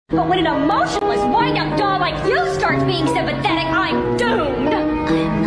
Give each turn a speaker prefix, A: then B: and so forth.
A: But when an emotionless, wind-up doll like you starts being sympathetic, I'm doomed!
B: I am